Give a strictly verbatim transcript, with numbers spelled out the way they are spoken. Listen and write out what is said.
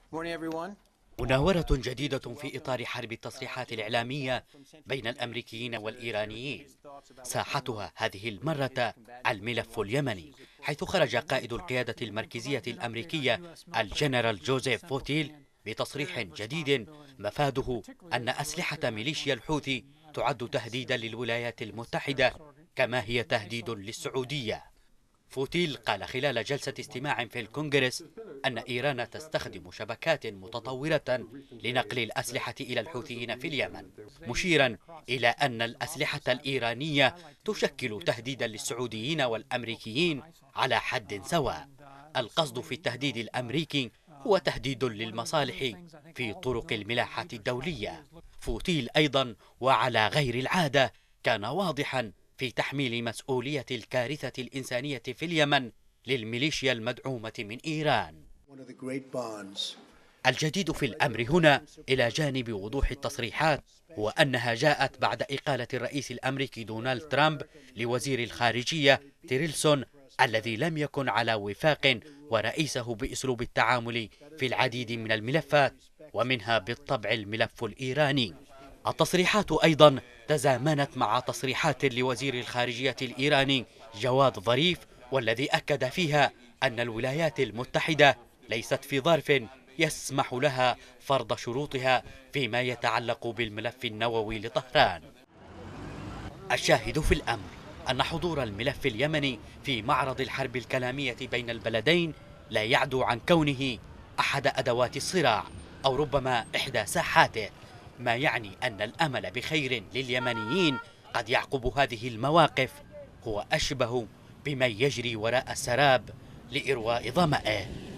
مناورة جديدة في إطار حرب التصريحات الإعلامية بين الأمريكيين والإيرانيين، ساحتها هذه المرة الملف اليمني، حيث خرج قائد القيادة المركزية الأمريكية الجنرال جوزيف فوتيل بتصريح جديد مفاده أن أسلحة ميليشيا الحوثي تعد تهديدا للولايات المتحدة كما هي تهديد للسعودية. فوتيل قال خلال جلسة استماع في الكونغرس أن إيران تستخدم شبكات متطورة لنقل الأسلحة إلى الحوثيين في اليمن، مشيرا إلى أن الأسلحة الإيرانية تشكل تهديدا للسعوديين والأمريكيين على حد سواء. القصد في التهديد الأمريكي هو تهديد للمصالح في طرق الملاحة الدولية. فوتيل أيضا وعلى غير العادة كان واضحا في تحميل مسؤولية الكارثة الإنسانية في اليمن للميليشيا المدعومة من إيران. الجديد في الأمر هنا إلى جانب وضوح التصريحات هو أنها جاءت بعد إقالة الرئيس الأمريكي دونالد ترامب لوزير الخارجية تيريلسون الذي لم يكن على وفاق ورئيسه بأسلوب التعامل في العديد من الملفات، ومنها بالطبع الملف الإيراني. التصريحات أيضا تزامنت مع تصريحات لوزير الخارجية الإيراني جواد ظريف، والذي أكد فيها أن الولايات المتحدة ليست في ظرف يسمح لها فرض شروطها فيما يتعلق بالملف النووي لطهران. الشاهد في الأمر أن حضور الملف اليمني في معرض الحرب الكلامية بين البلدين لا يعدو عن كونه أحد أدوات الصراع أو ربما إحدى ساحاته، ما يعني أن الأمل بخير لليمنيين قد يعقب هذه المواقف هو أشبه بمن يجري وراء السراب لإرواء ظمأه.